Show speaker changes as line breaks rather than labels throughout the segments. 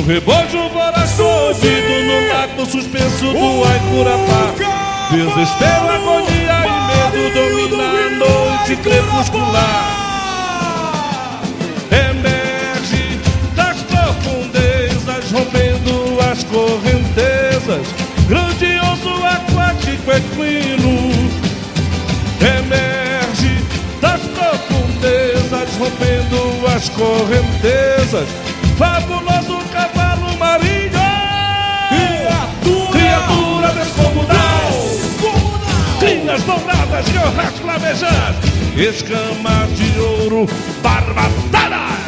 um rebojo voraz sorrido no lago suspenso do Aicurapá. Desespero, agonia e medo domina a noite crepuscular. Emerge das profundezas, rompendo as correntezas, grandioso, aquático, equino. Emerge das profundezas, rompendo as correntezas, fabuloso cavalo marinho, criatura descomunal, crinas douradas e orras flamejantes, escamas de ouro, barbatanas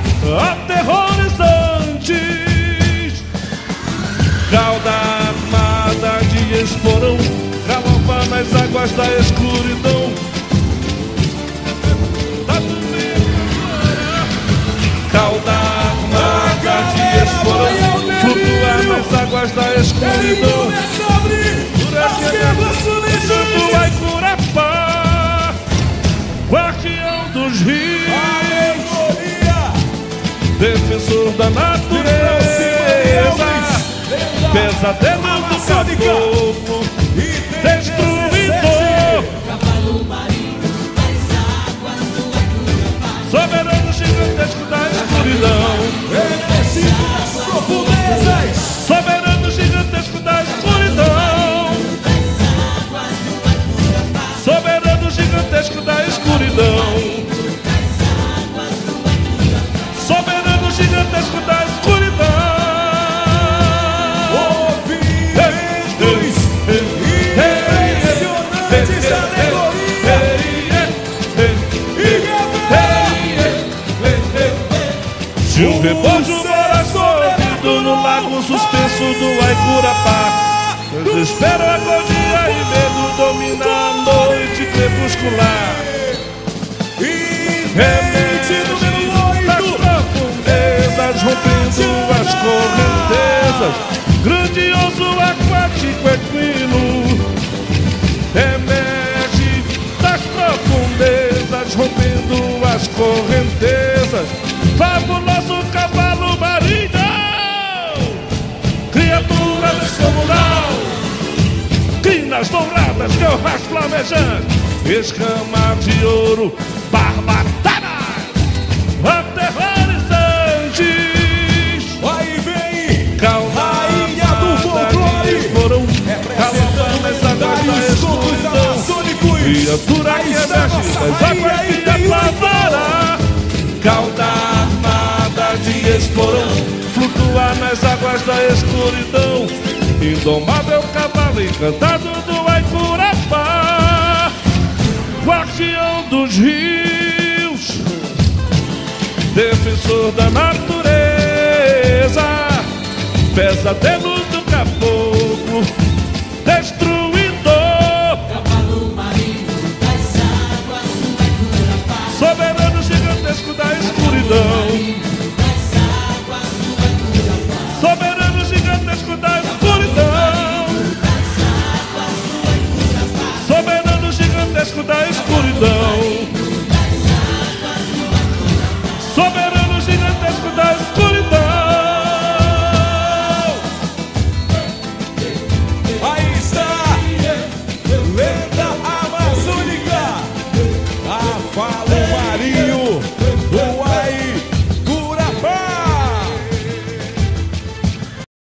aterrorizantes, cauda armada de esporão, galopa nas águas da escuridão. Cauda armada de esporão, flutuar nas águas da escuridão. Do Aicurapá, guardião dos rios, defensor da natureza, pesadelo do caboclo, destruidor, soberano gigantesco da escuridão, soberano gigantesco da escuridão, soberano gigantesco da escuridão, soberano gigantesco da escuridão. De um rebojo voraz sorrido no lago suspenso do Aicurapá, desespero, agonia e medo domina a noite crepuscular. Emerge das profundezas, rompendo as correntezas, grandioso, aquático, equino. Emerge das profundezas, rompendo as correntezas, fabuloso cavalo marinho, criatura descomunal, crinas douradas de orras flamejantes, escamas de ouro, barbatanas aterrorizantes.
Aí vem
calma,
rainha do folclore,
calma nas águas da escuridão, criatura que emerge das águas que apavora. Cauda armada de esporão, flutuar nas águas da escuridão, indomável cavalo encantado do Aicurapá, guardião dos rios, defensor da natureza, pesadelo do caboclo, destruidor,
cavalo marinho das águas do Aicurapá,
soberano gigantesco da escuridão, soberano gigantesco da escuridão, soberano gigantesco da escuridão, soberano